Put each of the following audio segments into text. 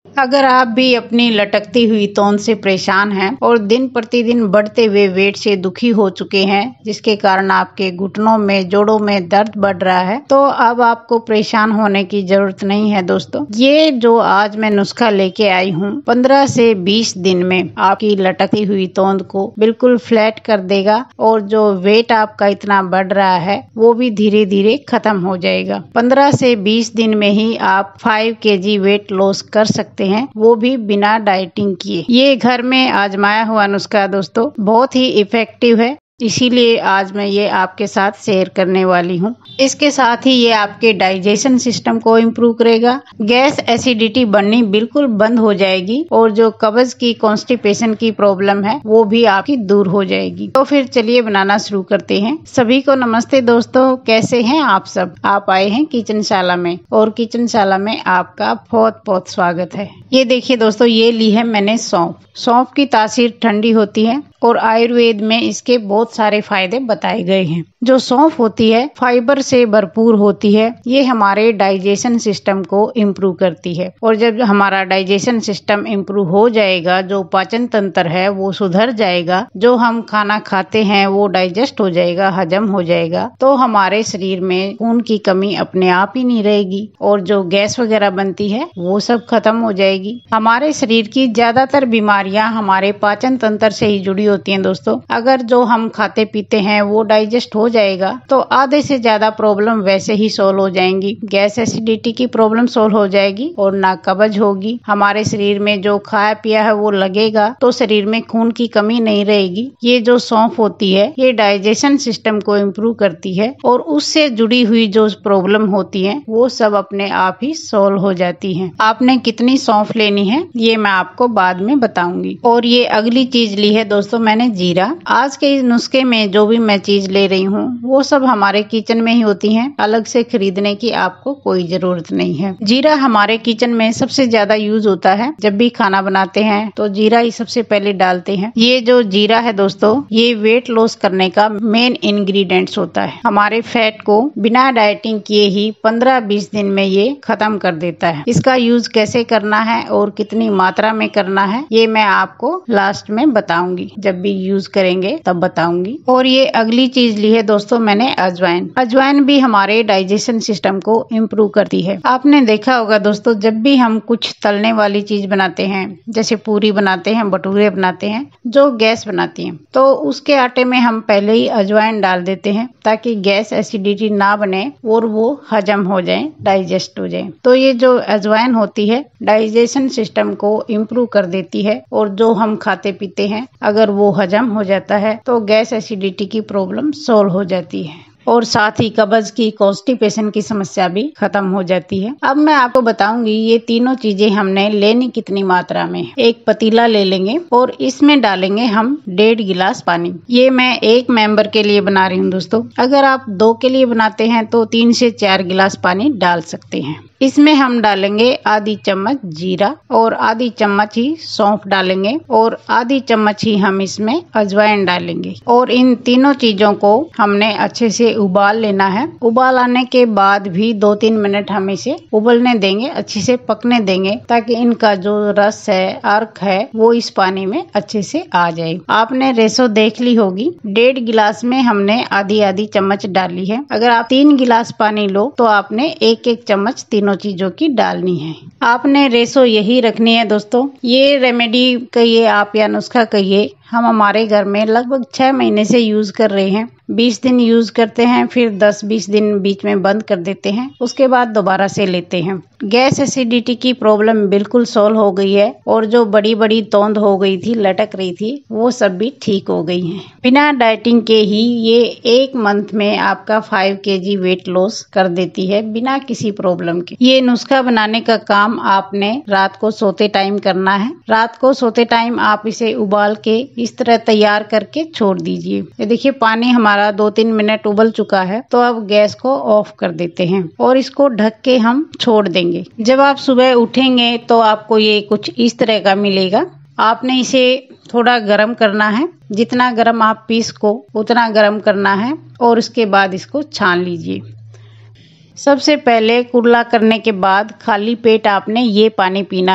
अगर आप भी अपनी लटकती हुई तोंद से परेशान हैं और दिन प्रतिदिन बढ़ते हुए वेट से दुखी हो चुके हैं, जिसके कारण आपके घुटनों में, जोड़ों में दर्द बढ़ रहा है, तो अब आपको परेशान होने की जरूरत नहीं है दोस्तों। ये जो आज मैं नुस्खा लेके आई हूँ 15 से 20 दिन में आपकी लटकती हुई तोंद को बिल्कुल फ्लैट कर देगा और जो वेट आपका इतना बढ़ रहा है वो भी धीरे धीरे खत्म हो जाएगा। 15 से 20 दिन में ही आप 5 kg वेट लॉस कर सकते हैं, वो भी बिना डाइटिंग किए। ये घर में आजमाया हुआ नुस्खा दोस्तों बहुत ही इफेक्टिव है, इसीलिए आज मैं ये आपके साथ शेयर करने वाली हूँ। इसके साथ ही ये आपके डाइजेशन सिस्टम को इम्प्रूव करेगा, गैस एसिडिटी बढ़नी बिल्कुल बंद हो जाएगी और जो कब्ज की कॉन्स्टिपेशन की प्रॉब्लम है वो भी आपकी दूर हो जाएगी। तो फिर चलिए बनाना शुरू करते हैं। सभी को नमस्ते दोस्तों, कैसे हैं आप सब। आप आए हैं किचनशाला में और किचनशाला में आपका बहुत बहुत स्वागत है। ये देखिए दोस्तों, ये ली है मैंने सौंफ। सौंफ की तासीर ठंडी होती है और आयुर्वेद में इसके बहुत सारे फायदे बताए गए हैं। जो सौंफ होती है फाइबर से भरपूर होती है, ये हमारे डाइजेशन सिस्टम को इम्प्रूव करती है और जब हमारा डाइजेशन सिस्टम इम्प्रूव हो जाएगा, जो पाचन तंत्र है वो सुधर जाएगा, जो हम खाना खाते हैं वो डाइजेस्ट हो जाएगा, हजम हो जाएगा, तो हमारे शरीर में खून की कमी अपने आप ही नहीं रहेगी और जो गैस वगैरह बनती है वो सब खत्म हो जाएगी। हमारे शरीर की ज्यादातर बीमारियां हमारे पाचन तंत्र से ही जुड़ी होती हैं दोस्तों। अगर जो हम खाते पीते हैं वो डाइजेस्ट हो जाएगा तो आधे से ज्यादा प्रॉब्लम वैसे ही सोल्व हो जाएंगी। गैस एसिडिटी की प्रॉब्लम सोल्व हो जाएगी और ना कब्ज होगी। हमारे शरीर में जो खाया पिया है वो लगेगा तो शरीर में खून की कमी नहीं रहेगी। ये जो सौंफ होती है ये डाइजेशन सिस्टम को इम्प्रूव करती है और उससे जुड़ी हुई जो प्रॉब्लम होती है वो सब अपने आप ही सोल्व हो जाती है। आपने कितनी सौंफ लेनी है ये मैं आपको बाद में बताऊंगी। और ये अगली चीज ली है दोस्तों मैंने जीरा। आज के इस नुस्खे में जो भी मैं चीज ले रही हूँ वो सब हमारे किचन में ही होती हैं, अलग से खरीदने की आपको कोई जरूरत नहीं है। जीरा हमारे किचन में सबसे ज्यादा यूज होता है। जब भी खाना बनाते हैं तो जीरा ही सबसे पहले डालते हैं। ये जो जीरा है दोस्तों ये वेट लॉस करने का मेन इंग्रेडिएंट्स होता है। हमारे फैट को बिना डाइटिंग किए ही 15-20 दिन में ये खत्म कर देता है। इसका यूज कैसे करना है और कितनी मात्रा में करना है ये मैं आपको लास्ट में बताऊंगी, जब भी यूज करेंगे तब बताऊंगी। और ये अगली चीज ली है दोस्तों मैंने अजवाइन। अजवाइन भी हमारे डाइजेशन सिस्टम को इम्प्रूव करती है। आपने देखा होगा दोस्तों जब भी हम कुछ तलने वाली चीज बनाते हैं, जैसे पूरी बनाते हैं, भटूरे बनाते हैं, जो गैस बनाती हैं, तो उसके आटे में हम पहले ही अजवाइन डाल देते हैं ताकि गैस एसिडिटी ना बने और वो हजम हो जाए, डाइजेस्ट हो जाए। तो ये जो अजवाइन होती है डाइजेशन सिस्टम को इम्प्रूव कर देती है और जो हम खाते पीते हैं अगर वो हजम हो जाता है तो गैस एसिडिटी की प्रॉब्लम सॉल्व हो जाती है और साथ ही कब्ज की कॉन्स्टिपेशन की समस्या भी खत्म हो जाती है। अब मैं आपको बताऊंगी ये तीनों चीजें हमने लेनी कितनी मात्रा में। एक पतीला ले लेंगे और इसमें डालेंगे हम 1.5 गिलास पानी। ये मैं एक मेंबर के लिए बना रही हूँ दोस्तों। अगर आप 2 के लिए बनाते हैं तो 3 से 4 गिलास पानी डाल सकते हैं। इसमें हम डालेंगे आधी चम्मच जीरा और आधी चम्मच ही सौंफ डालेंगे और आधी चम्मच ही हम इसमें अजवाइन डालेंगे और इन तीनों चीजों को हमने अच्छे से उबाल लेना है। उबाल आने के बाद भी 2-3 मिनट हम इसे उबलने देंगे, अच्छे से पकने देंगे ताकि इनका जो रस है, अर्क है, वो इस पानी में अच्छे से आ जाए। आपने रेशो देख ली होगी, 1.5 गिलास में हमने आधी आधी चम्मच डाली है। अगर आप 3 गिलास पानी लो तो आपने 1-1 चम्मच तीनों चीजों की डालनी है। आपने रेशो यही रखनी है दोस्तों। ये रेमेडी कहिए आप या नुस्खा कहिए, हम हमारे घर में लगभग 6 महीने से यूज कर रहे हैं। 20 दिन यूज करते हैं, फिर 10-20 दिन बीच में बंद कर देते हैं, उसके बाद दोबारा से लेते हैं। गैस एसिडिटी की प्रॉब्लम बिल्कुल सॉल्व हो गई है और जो बड़ी बड़ी तोंद हो गई थी, लटक रही थी, वो सब भी ठीक हो गई है। बिना डाइटिंग के ही ये 1 मंथ में आपका 5 kg वेट लॉस कर देती है बिना किसी प्रॉब्लम के। ये नुस्खा बनाने का काम आपने रात को सोते टाइम करना है। रात को सोते टाइम आप इसे उबाल के इस तरह तैयार करके छोड़ दीजिए। ये देखिए पानी हमारा 2-3 मिनट उबल चुका है, तो अब गैस को ऑफ कर देते हैं और इसको ढक के हम छोड़ देंगे। जब आप सुबह उठेंगे तो आपको ये कुछ इस तरह का मिलेगा। आपने इसे थोड़ा गर्म करना है, जितना गर्म आप पी सको उतना गर्म करना है और उसके बाद इसको छान लीजिए। सबसे पहले कुल्ला करने के बाद खाली पेट आपने ये पानी पीना है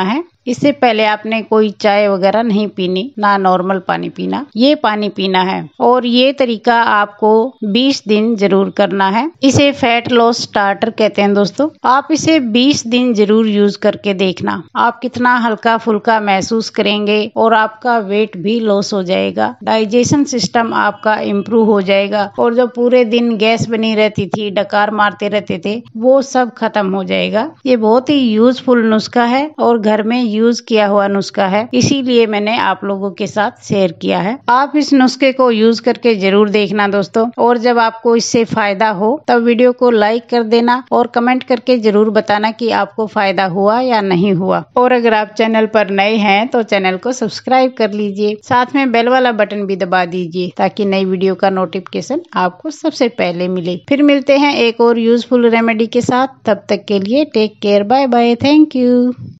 इससे पहले आपने कोई चाय वगैरह नहीं पीनी, ना नॉर्मल पानी पीना, ये पानी पीना है। और ये तरीका आपको 20 दिन जरूर करना है। इसे फैट लॉस स्टार्टर कहते हैं दोस्तों। आप इसे 20 दिन जरूर यूज करके देखना, आप कितना हल्का फुल्का महसूस करेंगे और आपका वेट भी लॉस हो जाएगा, डाइजेशन सिस्टम आपका इम्प्रूव हो जाएगा और जो पूरे दिन गैस बनी रहती थी, डकार मारते रहते थे, वो सब खत्म हो जाएगा। ये बहुत ही यूजफुल नुस्खा है और घर में यूज किया हुआ नुस्खा है, इसीलिए मैंने आप लोगों के साथ शेयर किया है। आप इस नुस्खे को यूज करके जरूर देखना दोस्तों, और जब आपको इससे फायदा हो तब वीडियो को लाइक कर देना और कमेंट करके जरूर बताना कि आपको फायदा हुआ या नहीं हुआ। और अगर आप चैनल पर नए हैं तो चैनल को सब्सक्राइब कर लीजिए, साथ में बेल वाला बटन भी दबा दीजिए ताकि नई वीडियो का नोटिफिकेशन आपको सबसे पहले मिले। फिर मिलते हैं एक और यूजफुल रेमेडी के साथ, तब तक के लिए take care, bye bye, thank you.